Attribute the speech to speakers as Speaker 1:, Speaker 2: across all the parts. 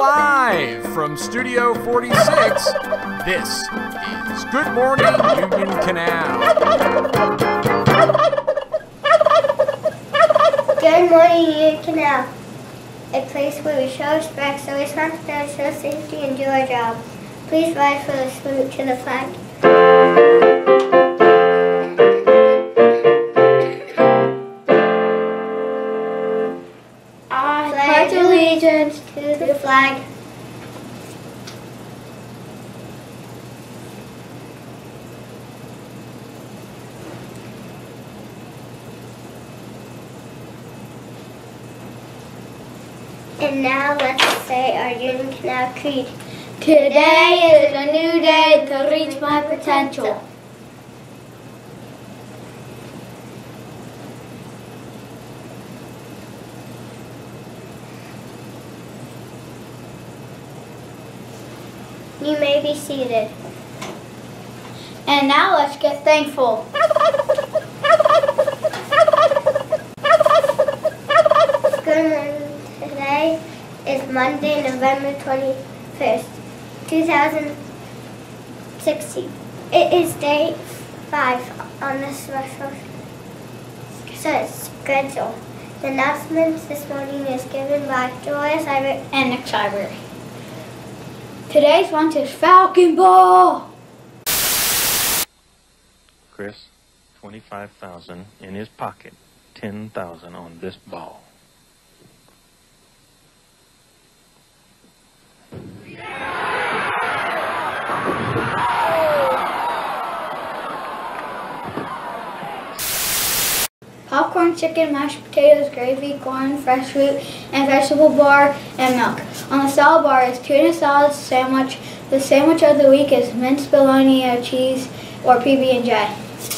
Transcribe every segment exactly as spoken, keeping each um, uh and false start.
Speaker 1: Live from Studio forty-six, this is Good Morning Union Canal.
Speaker 2: Good Morning Union Canal, a place where we show respect, show responsibility, show safety, and do our job. Please rise for the salute to the flag. I pledge allegiance to the flag and now let's say our Union Canal Creed. Today is a new day to reach my potential. You may be seated. And now let's get thankful. Good morning. Today is Monday, November twenty-first, two thousand sixteen. It is day five on the special schedule. The announcements this morning is given by Joya Seibert and Nick Seibert. Today's lunch is Falcon Ball.
Speaker 3: Chris, twenty-five thousand in his pocket, ten thousand on this ball.
Speaker 2: Popcorn, chicken, mashed potatoes, gravy, corn, fresh fruit, and vegetable bar, and milk. On the salad bar is tuna salad sandwich. The sandwich of the week is minced bologna or cheese or P B and J.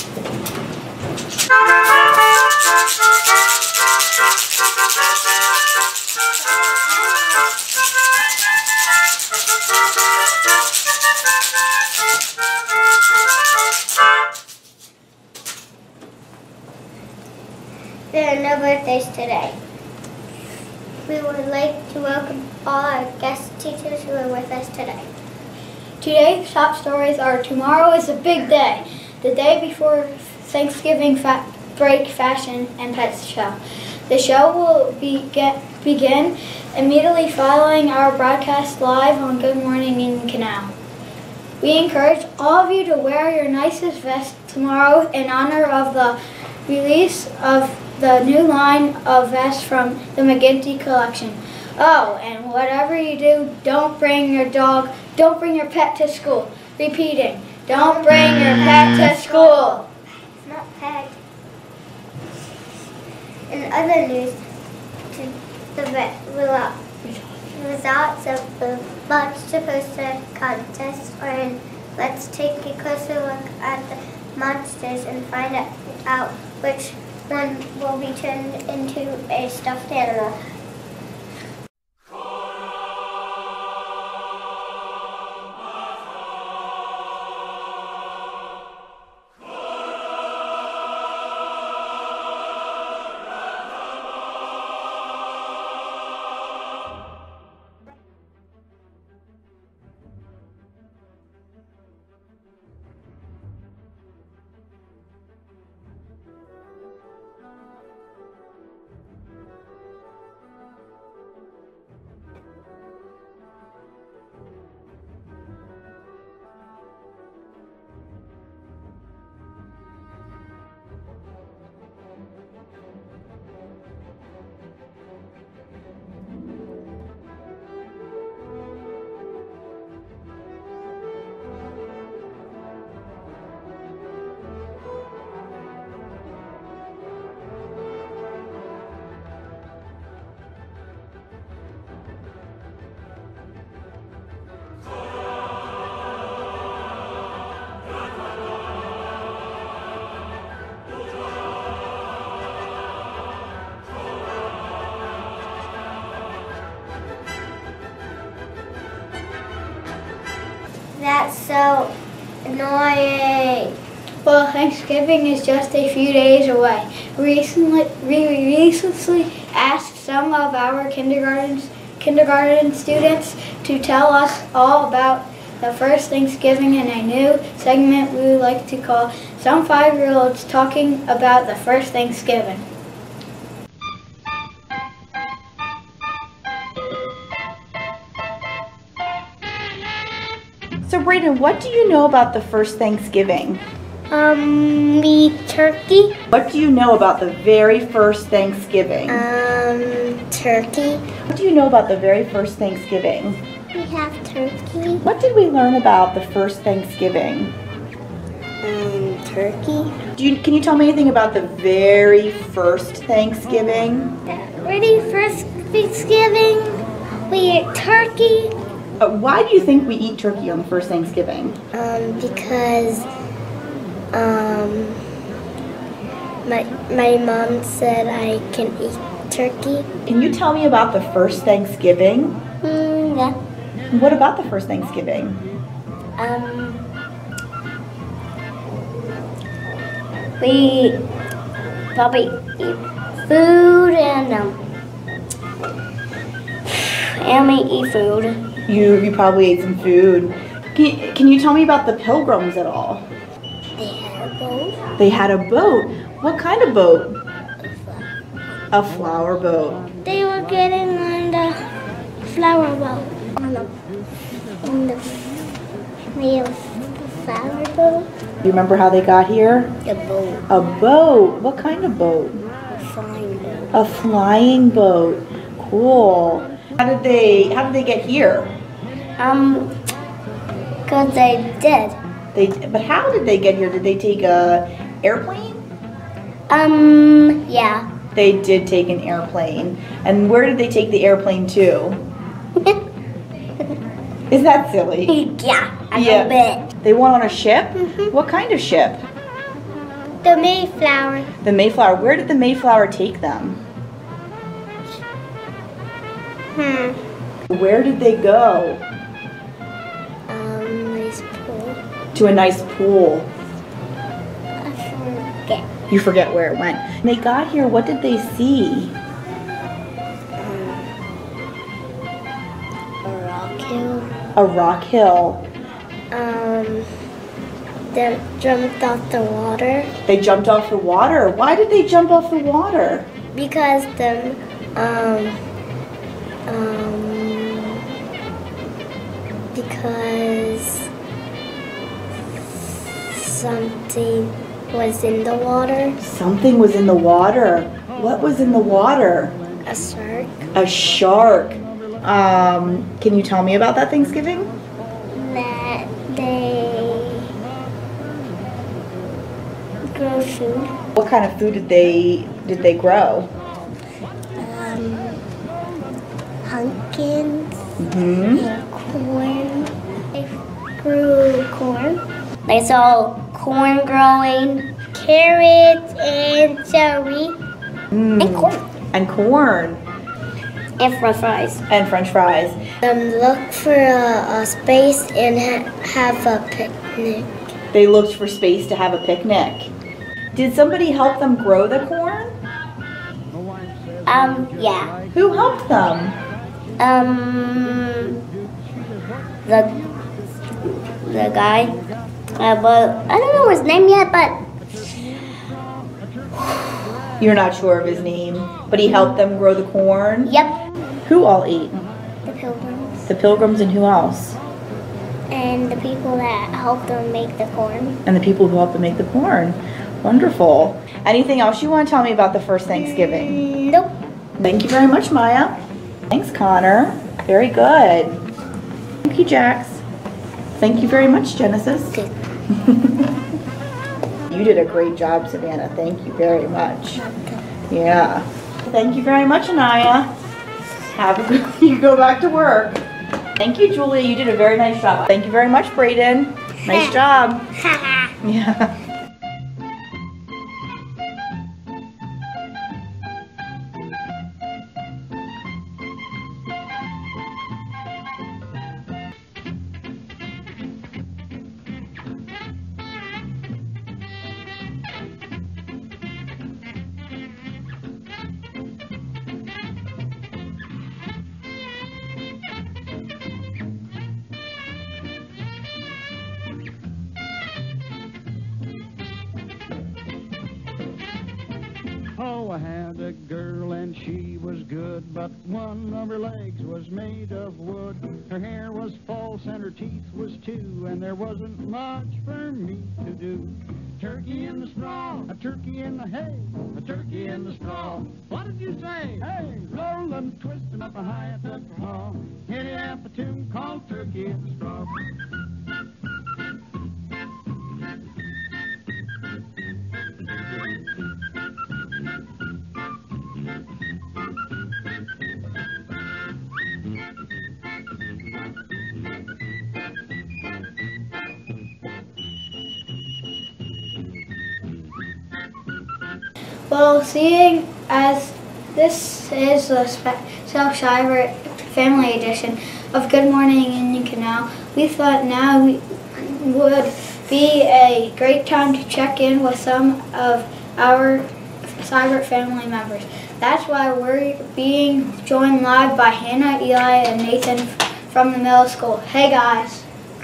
Speaker 2: There are no birthdays today. We would like to welcome all our guest teachers who are with us today. Today's top stories are: tomorrow is a big day, the day before Thanksgiving fa break fashion and pets show. The show will be get, begin immediately following our broadcast live on Good Morning Union Canal. We encourage all of you to wear your nicest vest tomorrow in honor of the release of the new line of vests from the McGinty collection. Oh, and whatever you do, don't bring your dog, don't bring your pet to school. Repeating, don't bring your pet to school. It's not pet. In other news, the results of the Monster Poster contest are in. Let's take a closer look at the monsters and find out which one will be turned into a stuffed animal. That's so annoying. Well, Thanksgiving is just a few days away. Recently, we recently asked some of our kindergarten kindergarten students to tell us all about the first Thanksgiving in a new segment we would like to call Some Five-Year-Olds Talking About the First Thanksgiving.
Speaker 4: So Brayden, what do you know about the first Thanksgiving?
Speaker 2: Um, the turkey.
Speaker 4: What do you know about the very first Thanksgiving?
Speaker 2: Um, turkey.
Speaker 4: What do you know about the very first Thanksgiving?
Speaker 2: We have turkey.
Speaker 4: What did we learn about the first Thanksgiving?
Speaker 2: Um, turkey.
Speaker 4: Do you, can you tell me anything about the very first Thanksgiving?
Speaker 2: The very first Thanksgiving, we ate turkey.
Speaker 4: Uh, why do you think we eat turkey on the first Thanksgiving?
Speaker 2: Um, because um, my my mom said I can eat turkey.
Speaker 4: Can you tell me about the first Thanksgiving?
Speaker 2: Mm, yeah.
Speaker 4: What about the first Thanksgiving?
Speaker 2: Um, we probably eat food and um, and we eat food.
Speaker 4: You you probably ate some food. Can you, can you tell me about the Pilgrims at all?
Speaker 2: They had a boat.
Speaker 4: They had a boat. What kind of boat? A flower boat.
Speaker 2: They were getting on the flower boat. On the on the real flower boat.
Speaker 4: You remember how they got here?
Speaker 2: The boat.
Speaker 4: A boat. What kind of boat?
Speaker 2: A flying boat.
Speaker 4: A flying boat. Cool. How did they how did they get here?
Speaker 2: Um, cause they did.
Speaker 4: They but how did they get here? Did they take a airplane?
Speaker 2: Um, yeah.
Speaker 4: They did take an airplane. And where did they take the airplane to? Is that silly?
Speaker 2: Yeah, a
Speaker 4: Yeah.
Speaker 2: little bit.
Speaker 4: They went on a ship?
Speaker 2: Mhm.
Speaker 4: What kind of ship?
Speaker 2: The Mayflower.
Speaker 4: The Mayflower. Where did the Mayflower take them?
Speaker 2: Hmm.
Speaker 4: Where did they go?
Speaker 2: Um, nice pool.
Speaker 4: To a nice pool.
Speaker 2: I forget.
Speaker 4: You forget where it went. When they got here, what did they see?
Speaker 2: A rock hill.
Speaker 4: A rock hill.
Speaker 2: Um, then jumped off the water
Speaker 4: They jumped off the water. Why did they jump off the water?
Speaker 2: because the um um because something was in the water.
Speaker 4: Something was in the water. What was in the water?
Speaker 2: A shark.
Speaker 4: A shark. Um, can you tell me about that Thanksgiving?
Speaker 2: That they grow food.
Speaker 4: What kind of food did they did they grow?
Speaker 2: Um, pumpkins
Speaker 4: Mm-hmm.
Speaker 2: and corn. They grew corn. They saw corn growing, carrots and celery, and corn,
Speaker 4: And corn.
Speaker 2: and french fries.
Speaker 4: And French fries.
Speaker 2: Um, look for a, a space and ha- have a picnic.
Speaker 4: They looked for space to have a picnic. Did somebody help them grow the corn?
Speaker 2: Um, yeah.
Speaker 4: Who helped them?
Speaker 2: Um, the the guy, uh, but I don't know his name yet. But
Speaker 4: You're not sure of his name, but he helped them grow the corn.
Speaker 2: yep,
Speaker 4: Who all ate?
Speaker 2: the pilgrims
Speaker 4: The Pilgrims and who else?
Speaker 2: and the people that helped them make the corn.
Speaker 4: And the people who helped them make the corn. Wonderful. Anything else you want to tell me about the first Thanksgiving?
Speaker 2: Nope.
Speaker 4: Thank you very much, Maya. Thanks, Connor. Very good. Thank you, Jax. Thank you very much, Genesis.
Speaker 2: Good.
Speaker 4: You did a great job, Savannah. Thank you very much. Yeah. Thank you very much, Anaya. Have a good, you go back to work. Thank you, Julia. You did a very nice job. Thank you very much, Brayden. Nice job. Yeah.
Speaker 5: Oh, I had a girl and she was good, but one of her legs was made of wood. Her hair was false and her teeth was too, and there wasn't much for me to do. Turkey in the straw, a turkey in the hay, a turkey in the straw. What did you say? Hey, rolling, twisting up a high at the claw. Hit it up a tune called Turkey in the Straw.
Speaker 2: Well, seeing as this is a special Shivert family edition of Good Morning Union Canal, we thought now we would be a great time to check in with some of our Shivert family members. That's why we're being joined live by Hannah, Eli, and Nathan from the middle school. Hey guys.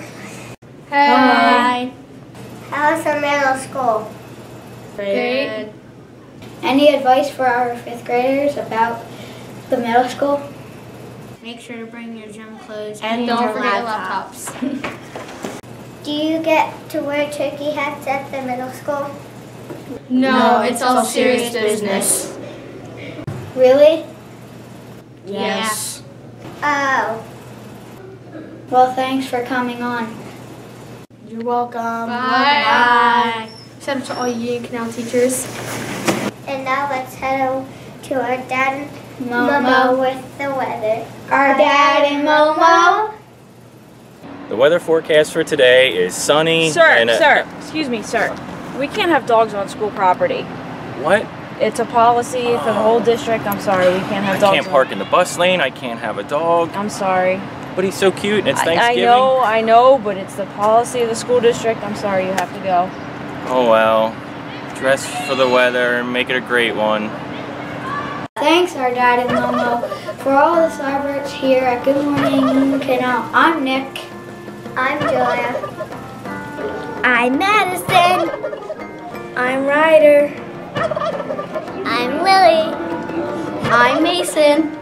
Speaker 6: Hi.
Speaker 2: How's the middle school?
Speaker 6: Great.
Speaker 2: Any advice for our fifth graders about the middle school?
Speaker 6: Make sure to bring your gym clothes
Speaker 7: And
Speaker 6: your
Speaker 7: don't forget your
Speaker 6: laptops.
Speaker 2: Do you get to wear turkey hats at the middle school?
Speaker 6: No, it's all serious business.
Speaker 2: Really?
Speaker 6: Yes.
Speaker 2: Oh. Well, thanks for coming on.
Speaker 7: You're welcome.
Speaker 6: Bye.
Speaker 7: Bye. Shout out to all you Union Canal teachers.
Speaker 2: And now let's head over to our dad and
Speaker 6: Momo.
Speaker 2: Momo with the weather. Our dad and Momo.
Speaker 8: The weather forecast for today is sunny.
Speaker 9: Sir,
Speaker 8: and a,
Speaker 9: sir, excuse me, sir. We can't have dogs on school property.
Speaker 8: What?
Speaker 9: It's a policy for the whole district. I'm sorry, we can't have
Speaker 8: I
Speaker 9: dogs.
Speaker 8: can't
Speaker 9: on-
Speaker 8: park in the bus lane. I can't have a dog.
Speaker 9: I'm sorry.
Speaker 8: But he's so cute and it's
Speaker 9: I, I
Speaker 8: Thanksgiving.
Speaker 9: know, I know, but it's the policy of the school district. I'm sorry, you have to go.
Speaker 8: Oh well. Dress for the weather and make it a great one.
Speaker 2: Thanks, our dad and Momo, for all the Cyberts here at Good Morning Union Canal. I'm Nick. I'm Julia. I'm Madison. I'm Ryder. I'm Lily. I'm Mason.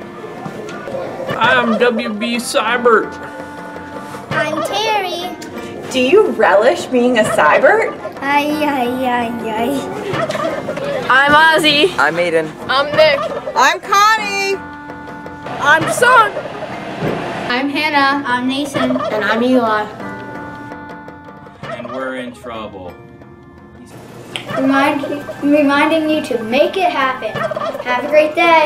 Speaker 10: I'm W B Cybert.
Speaker 2: I'm Terry.
Speaker 4: Do you relish being a Cybert?
Speaker 2: Ay, ay, ay, ay.
Speaker 7: I'm Ozzy.
Speaker 10: I'm Aiden.
Speaker 7: I'm Nick.
Speaker 4: I'm Connie.
Speaker 7: I'm Jason.
Speaker 6: I'm Hannah.
Speaker 2: I'm Nathan.
Speaker 7: And I'm Eli.
Speaker 8: And we're in trouble.
Speaker 2: Remind, reminding you to make it happen. Have a great day.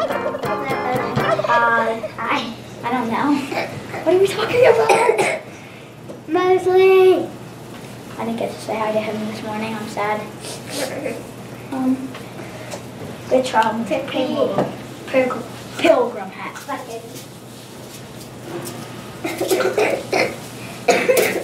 Speaker 2: Uh, hi. I don't know. What are we talking about? Mosley. I didn't get to say hi to him this morning. I'm sad. Um, good job. Pilgrim, pilgrim, pilgrim hat.